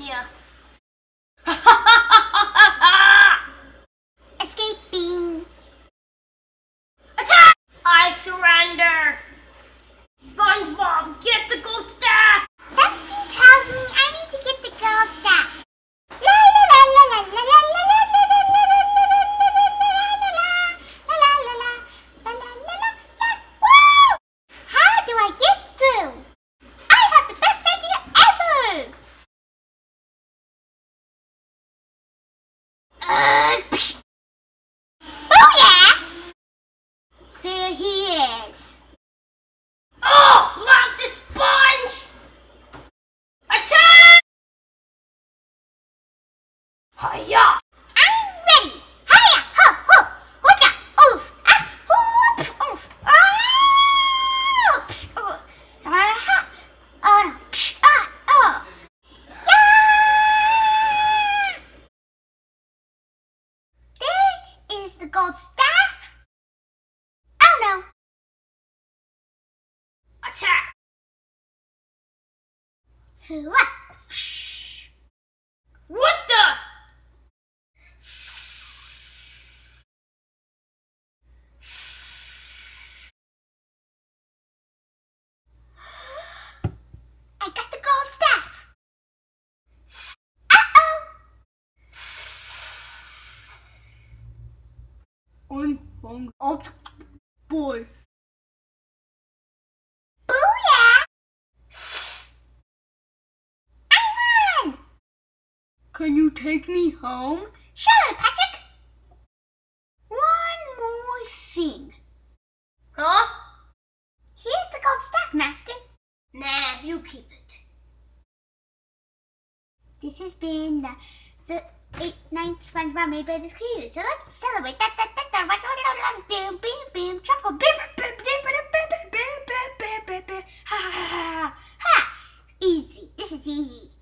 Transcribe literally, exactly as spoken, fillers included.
here. Escaping. Attack! I surrender. SpongeBob, get the gold staff. Something tells me I need to get the gold staff. La la la la la la la la la la la la la la la la la. Woo! How do I get through? I have the best idea ever. Uh, psh. Oh yeah! There he is. Oh, blocked a sponge! Attack! Hiya! I'm ready. Hiya! Ho! Ho! Whatcha? Oof! Ah! Oof! Oof! Ah! Psh! Oh! Ah! Oh no! Psh! Ah! Oh! Yeah! There is the gold staff. Oh no! Attack! Hooah! What the? I got the gold staff. Uh-oh! I'm hungry. Oh, boy. Booyah! I won! Can you take me home? Sure, Patrick. One more thing. Huh? Here's the gold staff, Master. Nah, you keep it. This has been the, the eighth, ninth SpongeBob made by this creator. So let's celebrate. Da, da, da, da, da, da, boom, boom, boom, tropical. Boom, boom, boom, boom, boom, boom, boom, boom, boom, boom. Ha ha ha ha. Ha! Easy. This is easy.